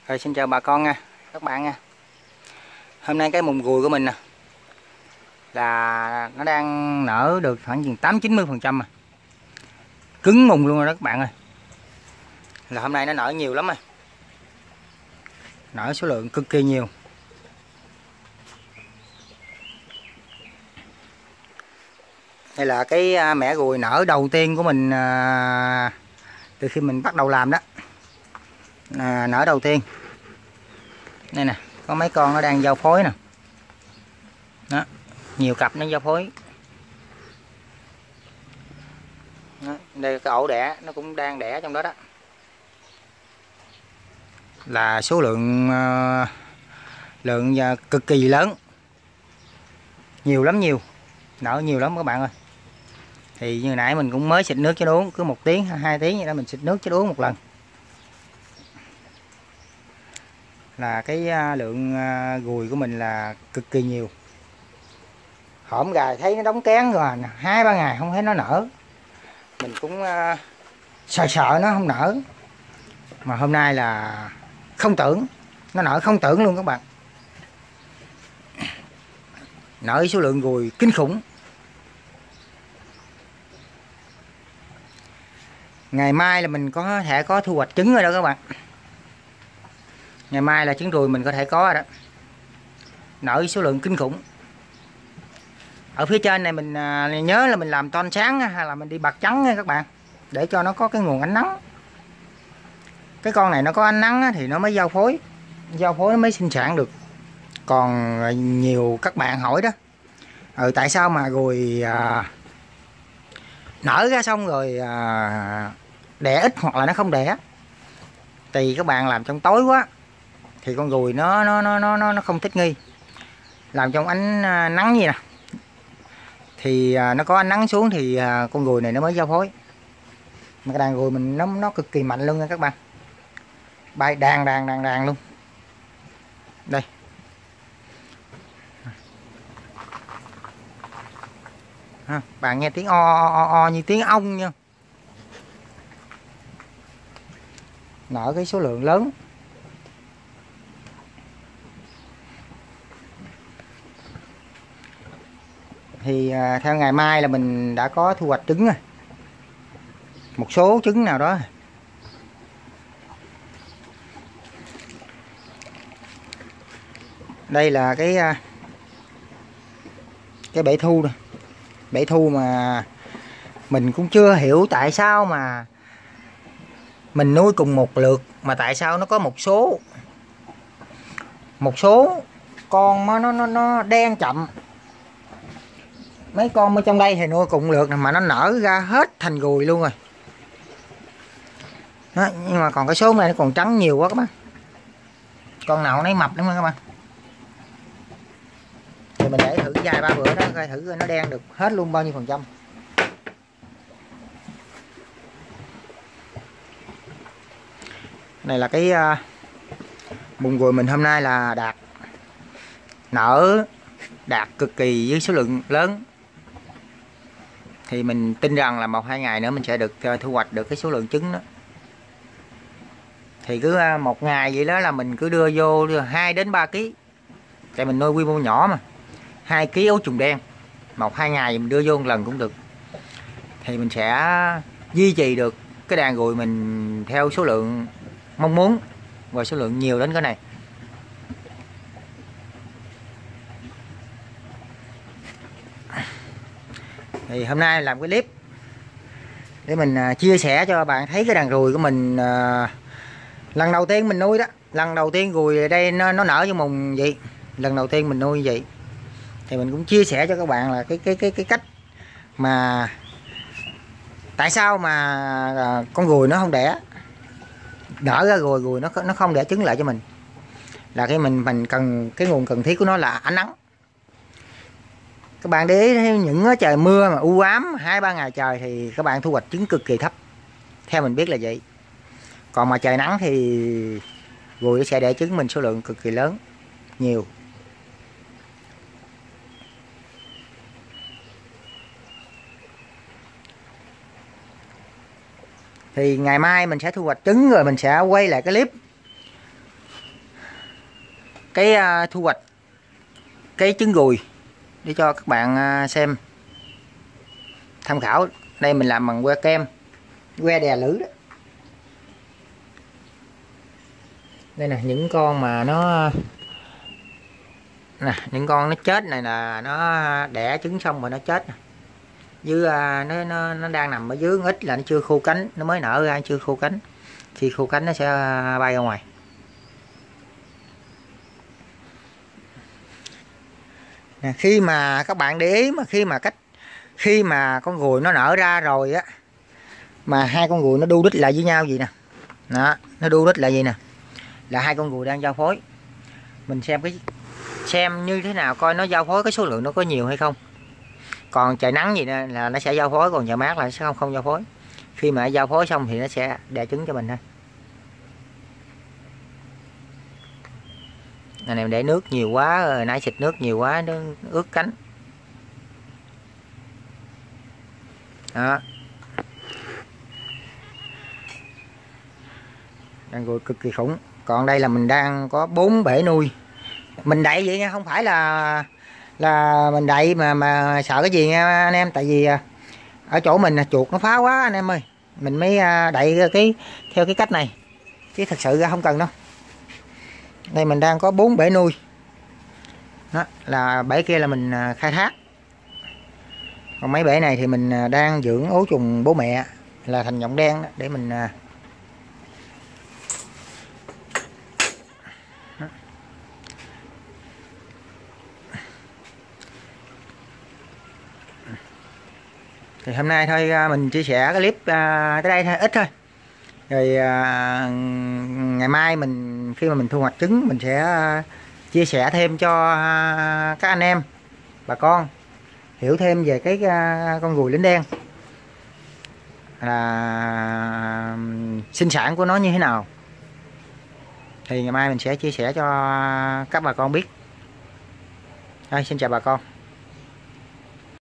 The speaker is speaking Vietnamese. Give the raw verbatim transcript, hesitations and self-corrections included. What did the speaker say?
Rồi, xin chào bà con nha, các bạn nha. Hôm nay cái mùng gùi của mình nè là nó đang nở được khoảng chừng tám chín mươi phần trăm, cứng mùng luôn rồi đó các bạn ơi. Là hôm nay nó nở nhiều lắm rồi, nở số lượng cực kỳ nhiều. Đây là cái mẻ gùi nở đầu tiên của mình à, từ khi mình bắt đầu làm đó, à, nở đầu tiên. Đây nè, có mấy con nó đang giao phối nè, đó, nhiều cặp nó giao phối. Đó, đây cái ổ đẻ nó cũng đang đẻ trong đó đó, là số lượng uh, lượng uh, cực kỳ lớn, nhiều lắm, nhiều nở nhiều lắm các bạn ơi. Thì như nãy mình cũng mới xịt nước cho uống, cứ một tiếng hai tiếng vậy đó mình xịt nước cho uống một lần, là cái uh, lượng uh, gùi của mình là cực kỳ nhiều. Hổm gà thấy nó đóng kén rồi hai ba ngày không thấy nó nở, mình cũng uh, sợ sợ nó không nở, mà hôm nay là không tưởng nó nở, không tưởng luôn các bạn. Nở số lượng gùi kinh khủng. Ngày mai là mình có thể có thu hoạch trứng rồi đó các bạn. Ngày mai là trứng ruồi mình có thể có rồi đó. Nở số lượng kinh khủng. Ở phía trên này mình à, nhớ là mình làm ton sáng hay là mình đi bạc trắng nha các bạn, để cho nó có cái nguồn ánh nắng. Cái con này nó có ánh nắng thì nó mới giao phối, giao phối nó mới sinh sản được. Còn nhiều các bạn hỏi đó, ừ, tại sao mà rồi à, nở ra xong rồi à, đẻ ít hoặc là nó không đẻ. Thì các bạn làm trong tối quá thì con ruồi nó nó nó nó nó không thích nghi. Làm trong ánh nắng như nè thì à, nó có ánh nắng xuống thì à, con ruồi này nó mới giao phối. Mà cái đàn ruồi mình nó nó cực kỳ mạnh luôn nha các bạn, bay đàn đàn đàn đàn luôn. Đây, ha, bạn nghe tiếng o, o o như tiếng ong nha. Nở cái số lượng lớn. Thì à, theo ngày mai là mình đã có thu hoạch trứng rồi, một số trứng nào đó. Đây là cái cái bể thu rồi, bể thu mà mình cũng chưa hiểu tại sao mà mình nuôi cùng một lượt mà tại sao nó có một số một số con nó nó nó đen chậm. Mấy con ở trong đây thì nuôi cùng lượt mà nó nở ra hết thành gùi luôn rồi đó, nhưng mà còn cái số này nó còn trắng nhiều quá các bạn. Con nào nấy mập lắm các bạn. Thì mình để thử vài ba bữa đó coi thử nó đen được hết luôn bao nhiêu phần trăm. Này là cái uh, mùng gùi mình hôm nay là đạt nở đạt cực kỳ với số lượng lớn. Thì mình tin rằng là một hai ngày nữa mình sẽ được uh, thu hoạch được cái số lượng trứng đó. Thì cứ uh, một ngày vậy đó là mình cứ đưa vô hai đến ba ký. Tại mình nuôi quy mô nhỏ mà, hai ký ấu trùng đen, một hai ngày mình đưa vô một lần cũng được. Thì mình sẽ duy trì được cái đàn gùi mình theo số lượng mong muốn và số lượng nhiều đến cái này. Thì hôm nay làm cái clip để mình chia sẻ cho bạn thấy cái đàn gùi của mình uh, lần đầu tiên mình nuôi đó, lần đầu tiên gùi ở đây nó nó nở cho mùng vậy, lần đầu tiên mình nuôi vậy. Thì mình cũng chia sẻ cho các bạn là cái cái cái cái cách mà tại sao mà con gùi nó không đẻ, nở ra gùi gùi nó nó không đẻ trứng lại cho mình, là cái mình mình cần cái nguồn cần thiết của nó là ánh nắng. Các bạn để ý những trời mưa mà u ám hai ba ngày trời thì các bạn thu hoạch trứng cực kỳ thấp, theo mình biết là vậy. Còn mà trời nắng thì gùi sẽ đẻ trứng mình số lượng cực kỳ lớn, nhiều. Thì ngày mai mình sẽ thu hoạch trứng rồi mình sẽ quay lại cái clip cái uh, thu hoạch cái trứng ruồi để cho các bạn uh, xem tham khảo. Đây mình làm bằng que kem, que đè lưỡi đó. Đây nè, những con mà nó nè, những con nó chết này là nó đẻ trứng xong rồi nó chết nè. Dưới nó nó nó đang nằm ở dưới ít là nó chưa khô cánh, nó mới nở ra chưa khô cánh. Khi khô cánh nó sẽ bay ra ngoài. Nè, khi mà các bạn để ý mà khi mà cách khi mà con ruồi nó nở ra rồi á, mà hai con ruồi nó đu đít lại với nhau gì nè, đó, nó đu đít lại gì nè, là hai con ruồi đang giao phối. Mình xem cái xem như thế nào coi nó giao phối cái số lượng nó có nhiều hay không. Còn trời nắng gì nè là nó sẽ giao phối, còn trời mát là nó sẽ không không giao phối. Khi mà giao phối xong thì nó sẽ đẻ trứng cho mình thôi. Này này để nước nhiều quá rồi nãy xịt nước nhiều quá nó ướt cánh. Đó. Đang ruồi cực kỳ khủng. Còn đây là mình đang có bốn bể nuôi. Mình đậy vậy nha, không phải là là mình đậy mà mà sợ cái gì nha anh em, tại vì ở chỗ mình chuột nó phá quá anh em ơi. Mình mới đậy cái theo cái cách này. Chứ thật sự ra không cần đâu. Đây mình đang có bốn bể nuôi. Đó, là bể kia là mình khai thác. Còn mấy bể này thì mình đang dưỡng ấu trùng bố mẹ là thành nhộng đen đó, để mình đó. Thì hôm nay thôi mình chia sẻ cái clip tới đây thôi, ít thôi. Rồi ngày mai mình khi mà mình thu hoạch trứng mình sẽ chia sẻ thêm cho các anh em bà con hiểu thêm về cái con ruồi lính đen là sinh sản của nó như thế nào. Thì ngày mai mình sẽ chia sẻ cho các bà con biết. Đây, xin chào bà con.